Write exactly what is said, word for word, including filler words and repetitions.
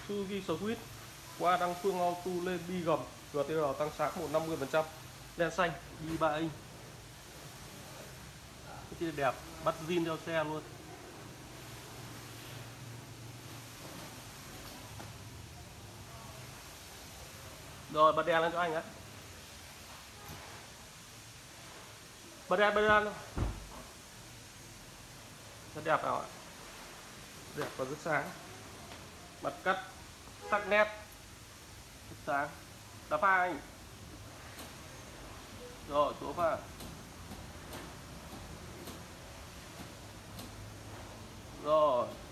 Suzuki Swift qua đăng phương auto lên bi gầm giê tê rờ tăng sáng một trăm năm mươi phần trăm, đèn xanh bi ba inch, cái chi đẹp, bắt zin theo xe luôn. Rồi bật đèn lên cho anh ấy, bật đèn bật đèn rất đẹp nào ạ, đẹp và rất sáng, mặt cắt sắc nét, rất sáng, đá pha anh. Rồi số pha, rồi